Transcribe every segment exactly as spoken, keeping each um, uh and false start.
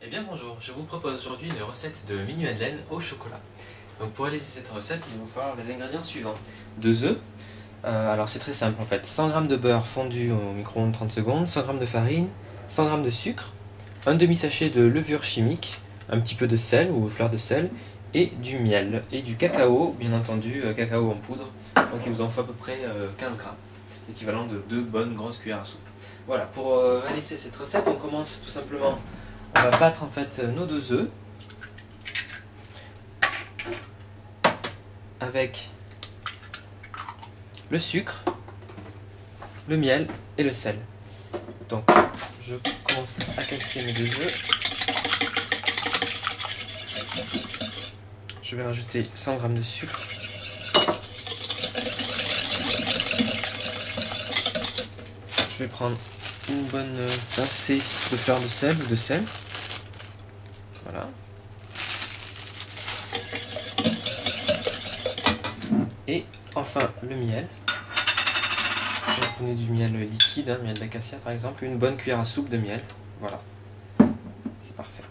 Eh bien bonjour, je vous propose aujourd'hui une recette de mini madeleine au chocolat. Donc pour réaliser cette recette, il va vous falloir les ingrédients suivants. Deux œufs, euh, alors c'est très simple en fait, cent grammes de beurre fondu au micro-ondes trente secondes, cent grammes de farine, cent grammes de sucre, un demi-sachet de levure chimique, un petit peu de sel ou fleur de sel, et du miel, et du cacao, bien entendu, euh, cacao en poudre, donc il vous en faut à peu près euh, quinze grammes, l'équivalent de deux bonnes grosses cuillères à soupe. Voilà, pour euh, réaliser cette recette, on commence tout simplement. On va battre en fait nos deux œufs avec le sucre, le miel et le sel. Donc je commence à casser mes deux œufs. Je vais rajouter cent grammes de sucre. Je vais prendre une bonne pincée de fleur de sel ou de sel. Voilà. Et enfin le miel. Vous prenez du miel liquide, hein, miel d'acacia par exemple, une bonne cuillère à soupe de miel. Voilà. C'est parfait.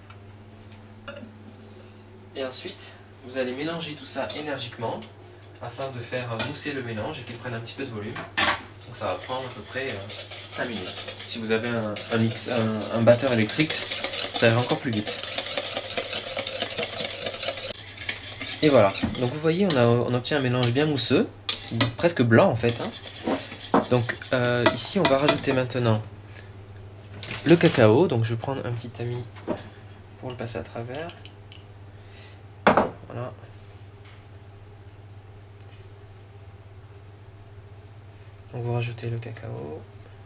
Et ensuite, vous allez mélanger tout ça énergiquement afin de faire mousser le mélange et qu'il prenne un petit peu de volume. Donc ça va prendre à peu près euh, cinq minutes. Si vous avez un, un, mix, un, un batteur électrique, ça ira encore plus vite. Et voilà, donc vous voyez, on, a, on obtient un mélange bien mousseux, presque blanc en fait. Hein. Donc euh, ici, on va rajouter maintenant le cacao. Donc je vais prendre un petit tamis pour le passer à travers. Voilà. Donc vous rajoutez le cacao.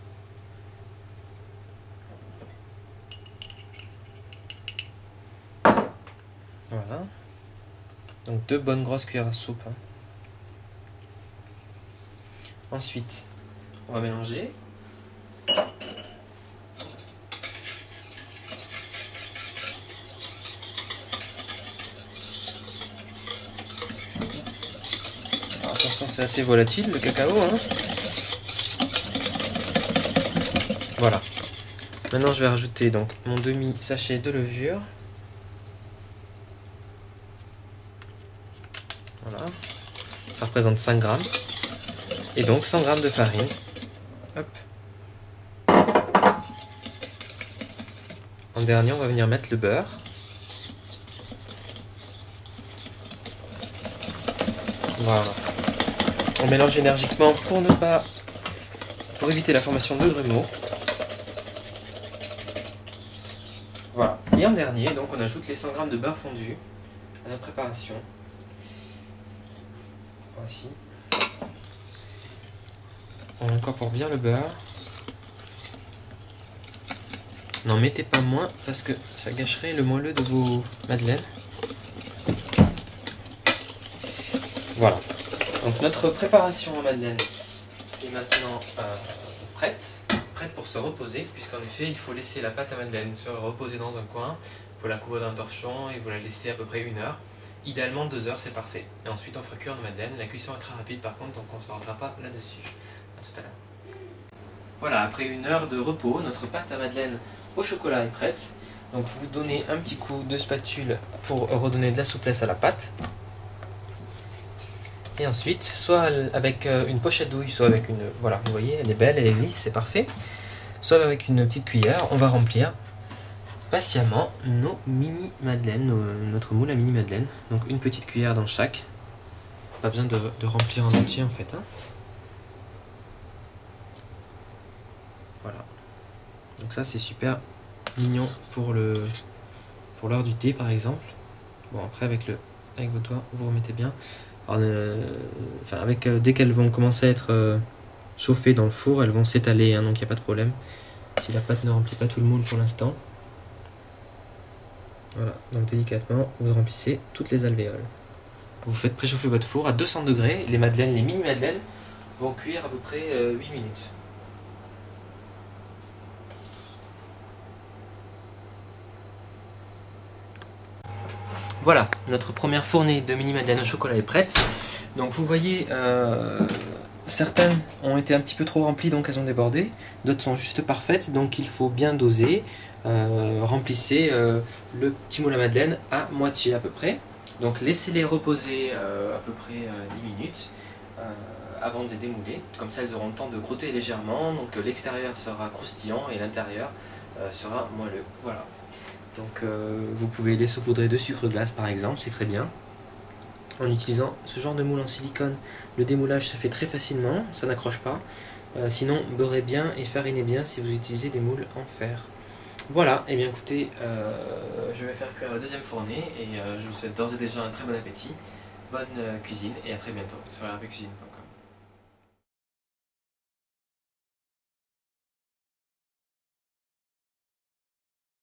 Voilà. Donc deux bonnes grosses cuillères à soupe. Hein. Ensuite, on va mélanger. Alors, attention, c'est assez volatile le cacao. Hein. Voilà. Maintenant, je vais rajouter donc mon demi sachet de levure. Voilà, ça représente cinq grammes. Et donc cent grammes de farine. Hop. En dernier, on va venir mettre le beurre. Voilà. On mélange énergiquement pour ne pas, pour éviter la formation de grumeaux. Voilà. Et en dernier, donc on ajoute les cent grammes de beurre fondu à notre préparation. Voici. On incorpore bien le beurre. N'en mettez pas moins parce que ça gâcherait le moelleux de vos madeleines. Voilà. Donc notre préparation en madeleine est maintenant euh, prête. Prête pour se reposer, puisqu'en effet il faut laisser la pâte à madeleine se reposer dans un coin. Il faut la couvrir d'un torchon et vous la laissez à peu près une heure. Idéalement deux heures, c'est parfait. Et ensuite on fera cuire nos madeleines. La cuisson est très rapide par contre, donc on ne s'arrêtera pas là-dessus. A tout à l'heure. Voilà, après une heure de repos, notre pâte à madeleine au chocolat est prête. Donc vous donnez un petit coup de spatule pour redonner de la souplesse à la pâte. Et ensuite, soit avec une pochette douille, soit avec une... Voilà, vous voyez, elle est belle, elle est lisse, c'est parfait. Soit avec une petite cuillère, on va remplir patiemment nos mini madeleines, nos, notre moule à mini madeleine. Donc une petite cuillère dans chaque. Pas besoin de, de remplir en entier en fait. Hein. Voilà. Donc ça c'est super mignon pour le pour l'heure du thé par exemple. Bon après avec le avec vos doigts vous remettez bien. Alors, euh, enfin avec euh, dès qu'elles vont commencer à être euh, chauffées dans le four, elles vont s'étaler, hein, donc il n'y a pas de problème. Si la pâte ne remplit pas tout le moule pour l'instant. Voilà, donc délicatement, vous remplissez toutes les alvéoles. Vous faites préchauffer votre four à deux cents degrés. Les madeleines, les mini madeleines, vont cuire à peu près euh, huit minutes. Voilà, notre première fournée de mini madeleine au chocolat est prête. Donc vous voyez, euh, certaines ont été un petit peu trop remplies, donc elles ont débordé. D'autres sont juste parfaites, donc il faut bien doser. Euh, remplissez euh, le petit moule à madeleine à moitié à peu près. Donc laissez-les reposer euh, à peu près euh, dix minutes euh, avant de les démouler. Comme ça, elles auront le temps de croûter légèrement. Donc l'extérieur sera croustillant et l'intérieur euh, sera moelleux. Voilà. Donc euh, vous pouvez les saupoudrer de sucre glace par exemple, c'est très bien. En utilisant ce genre de moule en silicone, le démoulage se fait très facilement, ça n'accroche pas. Euh, sinon, beurrez bien et farinez bien si vous utilisez des moules en fer. Voilà, et eh bien écoutez, euh, je vais faire cuire la deuxième fournée et euh, je vous souhaite d'ores et déjà un très bon appétit, bonne euh, cuisine et à très bientôt sur r p cuisine point com.